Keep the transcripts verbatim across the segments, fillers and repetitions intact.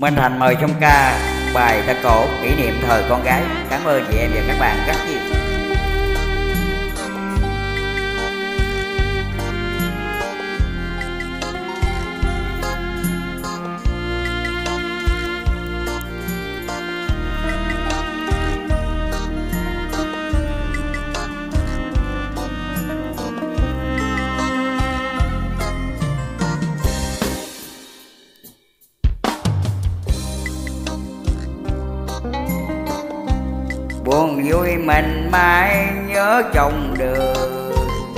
Minh Thành mời trong ca bài thơ cổ kỷ niệm thời con gái. Cảm ơn chị em và các bạn rất nhiều. Buồn vui mình mãi nhớ trong đường,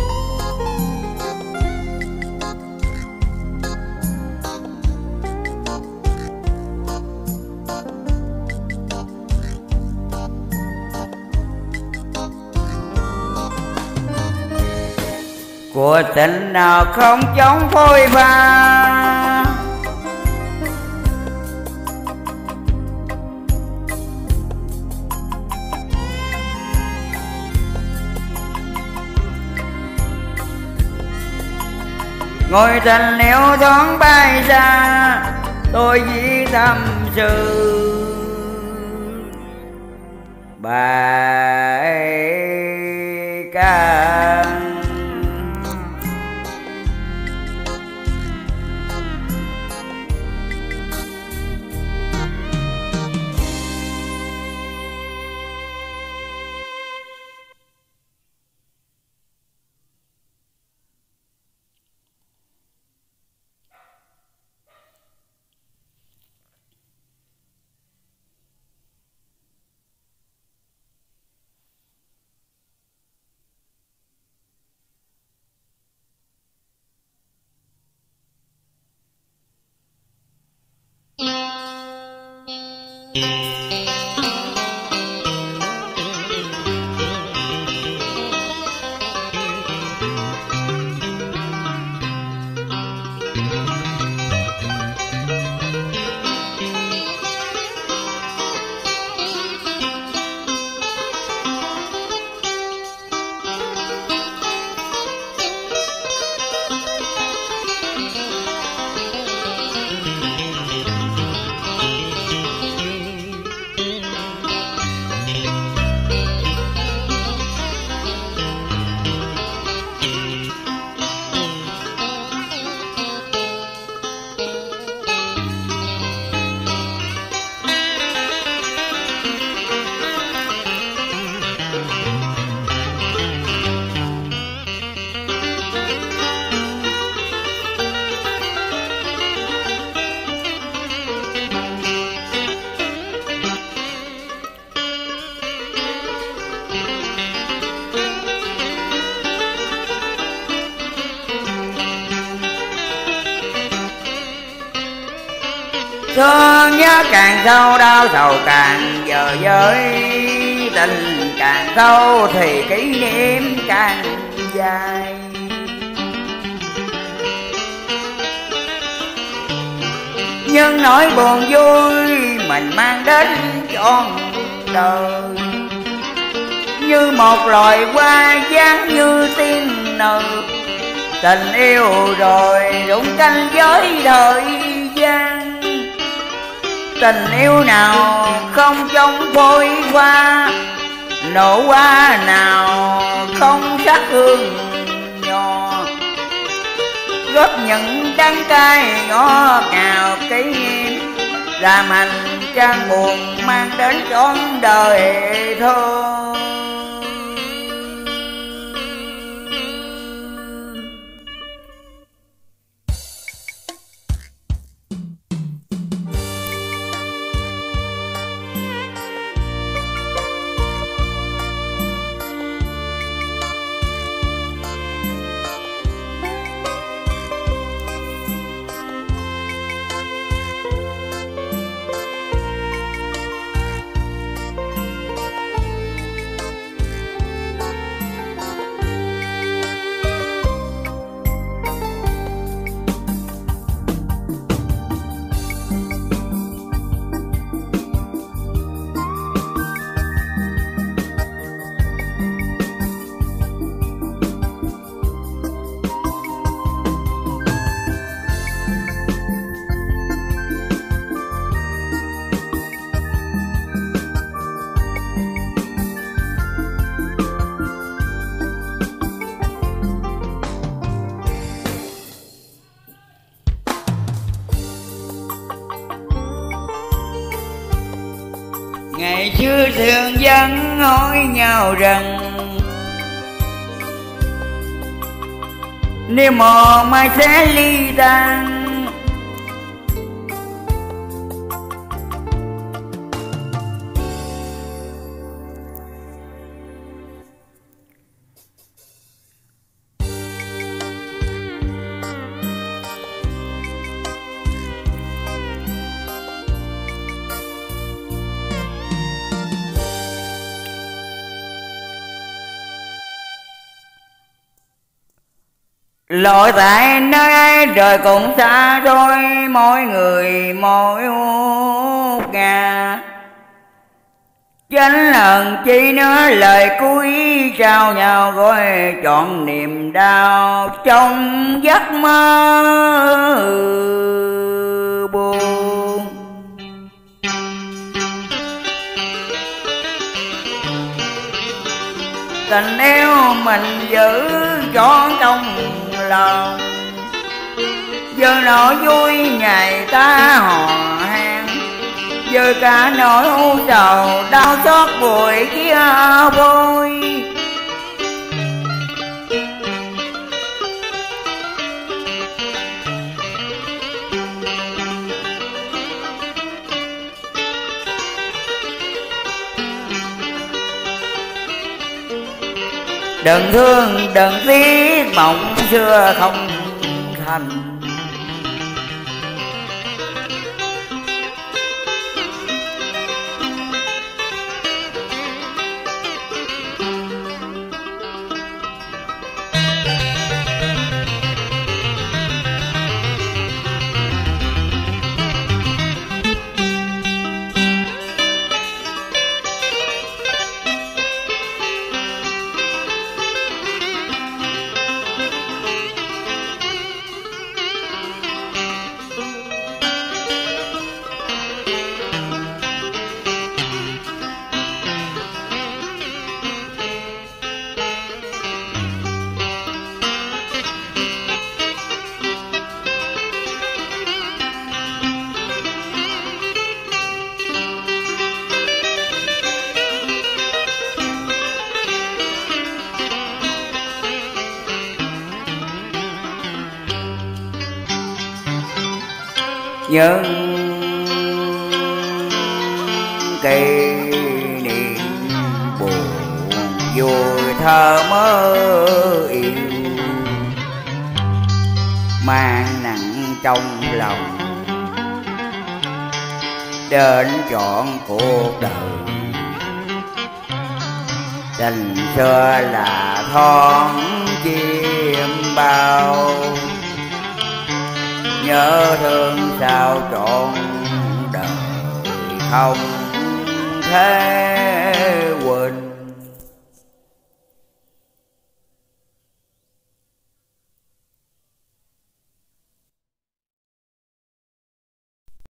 của tình nào không chống phôi pha. Ngồi tình liễu thoáng bay xa, tôi chỉ tâm sự bài ca. Thương nhớ càng sâu đau sầu càng giờ giới, tình càng sâu thì kỷ niệm càng dài. Nhưng nỗi buồn vui mình mang đến trọn đời, như một loài hoa dáng như tiên nở. Tình yêu rồi rụng canh với thời gian, tình yêu nào không trong phôi hoa, nụ hoa nào không sắc hương nho. Góp những đắng cay ngọt ngào kỷ niệm, làm hành trang buồn mang đến trọn đời thơ. ngày xưa thường dân hỏi nhau rằng nếu mò mai sẽ ly tan. Lội tại nơi ấy trời cũng xa thôi, mỗi người mỗi ngà. Chánh lần chi nữa lời cuối trao nhau gọi chọn niềm đau trong giấc mơ buồn. Tình yêu mình giữ cho trong lòng, giờ nỗi vui ngày ta hò hẹn, giờ cả nỗi u sầu đau xót buổi kia vui. Đừng thương đừng tiếc mộng xưa không thành, những kỷ niệm buồn vui thơ mơ yêu mang nặng trong lòng đến trọn cuộc đời. Tình xưa là thoáng chim bao, nhớ thương sao trọn đời không thể quên.